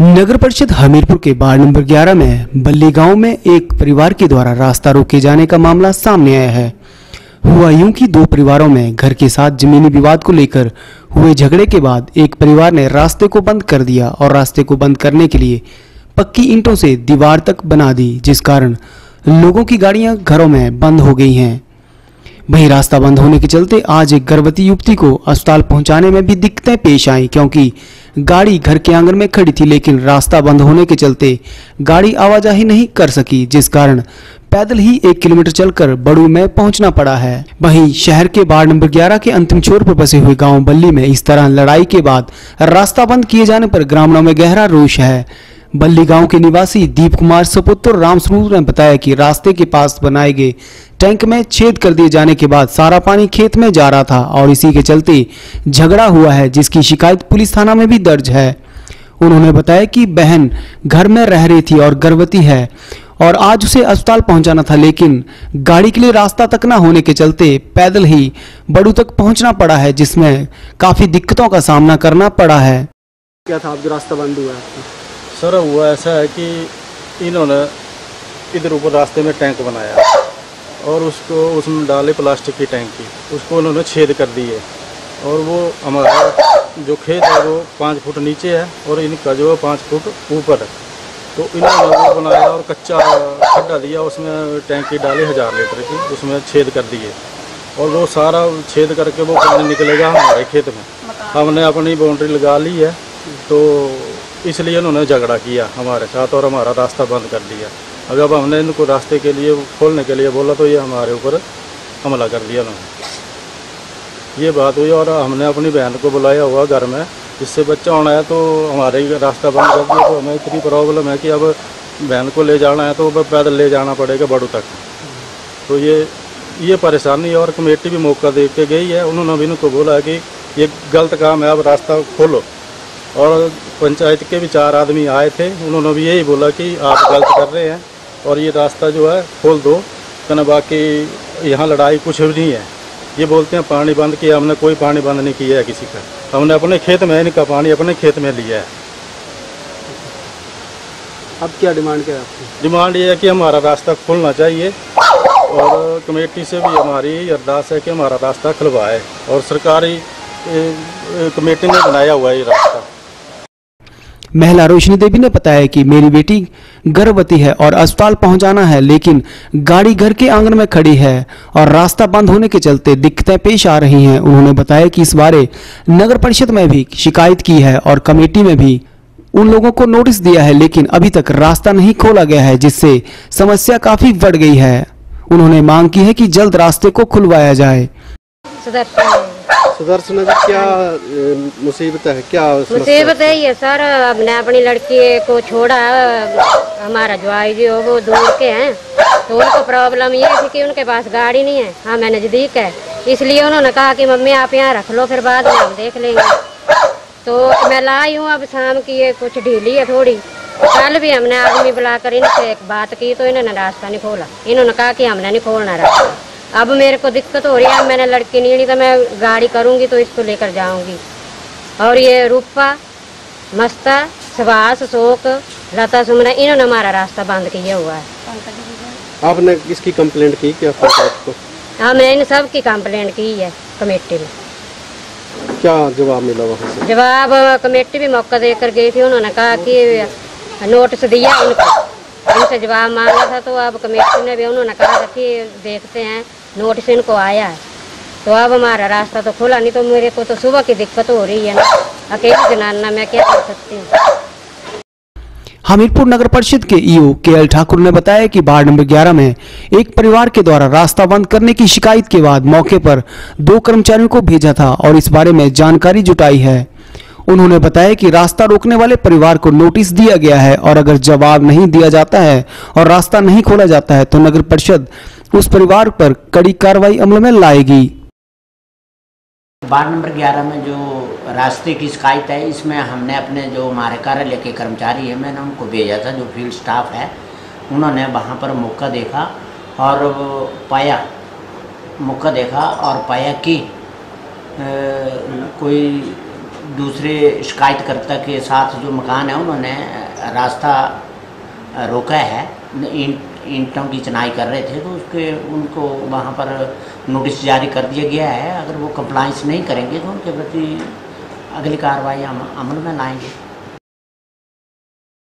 नगर परिषद हमीरपुर के ward number 11 में बल्ली गांव में एक परिवार के द्वारा रास्ता रोके जाने का मामला सामने आया है। हुआ यूं कि दो परिवारों में घर के साथ जमीनी विवाद को लेकर हुए झगड़े के बाद एक परिवार ने रास्ते को बंद कर दिया और रास्ते को बंद करने के लिए पक्की ईंटों से दीवार तक बना दी, जिस कारण लोगों की गाड़ियां घरों में बंद हो गई हैं। वहीं रास्ता बंद होने के चलते आज एक गर्भवती युवती को अस्पताल पहुंचाने में भी दिक्कतें पेश आई, क्योंकि गाड़ी घर के आंगन में खड़ी थी, लेकिन रास्ता बंद होने के चलते गाड़ी आवाजाही नहीं कर सकी, जिस कारण पैदल ही 1 किलोमीटर चलकर बड़ू में पहुंचना पड़ा है। वहीं शहर के वार्ड नंबर 11 के अंतिम छोर पर बसे हुए गांव बल्ली में इस तरह लड़ाई के बाद रास्ता बंद किए जाने पर ग्रामीणों में गहरा रोष है। बल्ली गांव के निवासी दीप कुमार सपुत्र रामस्वरूप ने बताया कि रास्ते के पास बनाए गए टैंक में छेद कर दिए जाने के बाद सारा पानी खेत में जा रहा था और इसी के चलते झगड़ा हुआ है, जिसकी शिकायत पुलिस थाना में भी दर्ज है। उन्होंने बताया कि बहन घर में रह रही थी और गर्भवती है और आज उसे अस्पताल पहुंचाना था, लेकिन गाड़ी के लिए रास्ता तक न होने के चलते पैदल ही बड़ू तक पहुंचना पड़ा है, जिसमें काफी दिक्कतों का सामना करना पड़ा है। क्या था अब जो रास्ता बंद हुआ है? सर हुआ ऐसा है कि इन्होंने इधर ऊपर रास्ते में टैंक बनाया और उसमें डाले प्लास्टिक की टैंकी, उसको उन्होंने छेद कर दिए और वो हमारा जो खेत है वो 5 फुट नीचे है और इनका जो है 5 फुट ऊपर है। तो इन्होंने वो बनाया और कच्चा खड्डा दिया, उसमें टैंकी डाली 1000 लीटर की, उसमें छेद कर दिए और वो सारा छेद करके वो पानी निकलेगा हमारे खेत में। हमने अपनी बाउंड्री लगा ली है, तो इसलिए उन्होंने झगड़ा किया हमारे साथ और हमारा रास्ता बंद कर दिया। अगर हमने इनको रास्ते के लिए खोलने के लिए बोला तो ये हमारे ऊपर हमला कर दिया उन्होंने। ये बात हुई और हमने अपनी बहन को बुलाया हुआ घर में, जिससे बच्चा होना है, तो हमारे रास्ता बंद कर दिया। तो हमें इतनी प्रॉब्लम है कि अब बहन को ले जाना है तो पैदल ले जाना पड़ेगा बड़ू तक। तो ये परेशानी और कमेटी भी मौका दे के गई है। उन्होंने भी इनको बोला है कि ये गलत काम है, अब रास्ता खोलो। और पंचायत के भी 4 आदमी आए थे, उन्होंने भी यही बोला कि आप गलत कर रहे हैं और ये रास्ता जो है खोल दो, कहना बाकी यहाँ लड़ाई कुछ भी नहीं है। ये बोलते हैं पानी बंद किया, हमने कोई पानी बंद नहीं किया है किसी का, हमने अपने खेत में इनका पानी अपने खेत में लिया है। अब क्या डिमांड क्या है आपकी? डिमांड ये है कि हमारा रास्ता खुलना चाहिए और कमेटी से भी हमारी अरदास है कि हमारा रास्ता खुलवाए और सरकारी कमेटी ने बनाया हुआ है ये रास्ता। महिला रोशनी देवी ने बताया कि मेरी बेटी गर्भवती है और अस्पताल पहुंचाना है, लेकिन गाड़ी घर के आंगन में खड़ी है और रास्ता बंद होने के चलते दिक्कतें पेश आ रही हैं। उन्होंने बताया कि इस बारे नगर परिषद में भी शिकायत की है और कमेटी में भी उन लोगों को नोटिस दिया है, लेकिन अभी तक रास्ता नहीं खोला गया है, जिससे समस्या काफी बढ़ गई है। उन्होंने मांग की है कि जल्द रास्ते को खुलवाया जाए। सुदर्शन जी, क्या मुसीबत है? क्या मुसीबत है ये सर, हमने अपनी लड़की को छोड़ा, हमारा ज्वाई जी वो दूर के हैं, तो उनको प्रॉब्लम ये थी कि उनके पास गाड़ी नहीं है, हमें नज़दीक है, इसलिए उन्होंने कहा कि मम्मी आप यहाँ रख लो, फिर बाद में हम देख लेंगे। तो मैं लाई हूँ, अब शाम की ये कुछ ढीली है थोड़ी। कल भी हमने आदमी बुलाकर इनसे एक बात की तो इन्होंने रास्ता नहीं खोला, इन्होंने कहा कि हमने नहीं खोलना रास्ता। अब मेरे को दिक्कत हो रही है, मैंने लड़की नहीं ली तो मैं गाड़ी करूंगी तो इसको लेकर जाऊंगी। और ये रूपा, मस्ता, सुभाष, शोक, लता, सुमना, इन्होंने हमारा रास्ता बंद किया हुआ है। आपने किसकी कंप्लेंट की? क्या को? हमने इन सब की कंप्लेंट की है कमेटी में। क्या जवाब मिला वहाँ से? जवाब कमेटी भी मौका देकर गई थी, उन्होंने कहा कि नोटिस दिया इनको, इनसे जवाब मांगा था, तो अब कमेटी ने भी उन्होंने कहा था कि देखते हैं, नोटिस इनको आया है। तो अब हमारा रास्ता तो खुला नहीं, तो मेरे को तो सुबह की दिक्कत हो रही है ना, अकेली जनाना मैं क्या कर सकती हूँ। हमीरपुर नगर परिषद के ईओ केएल ठाकुर ने बताया कि वार्ड नंबर 11 में एक परिवार के द्वारा रास्ता बंद करने की शिकायत के बाद मौके पर 2 कर्मचारियों को भेजा था और इस बारे में जानकारी जुटाई है। उन्होंने बताया कि रास्ता रोकने वाले परिवार को नोटिस दिया गया है और अगर जवाब नहीं दिया जाता है और रास्ता नहीं खोला जाता है तो नगर परिषद उस परिवार पर कड़ी कार्रवाई अमल में लाएगी। वार्ड नंबर 11 में जो रास्ते की शिकायत है, इसमें हमने अपने जो हमारे कार्यालय के कर्मचारी है, मैंने उनको भेजा था, जो फील्ड स्टाफ है, उन्होंने वहाँ पर मौका देखा और पाया कि कोई दूसरे शिकायतकर्ता के साथ जो मकान है उन्होंने रास्ता रोका है, ईंटों की चिनाई कर रहे थे, तो उसके उनको वहाँ पर नोटिस जारी कर दिया गया है। अगर वो कंप्लाइंस नहीं करेंगे तो उनके प्रति अगली कार्रवाई हम अमल में लाएंगे।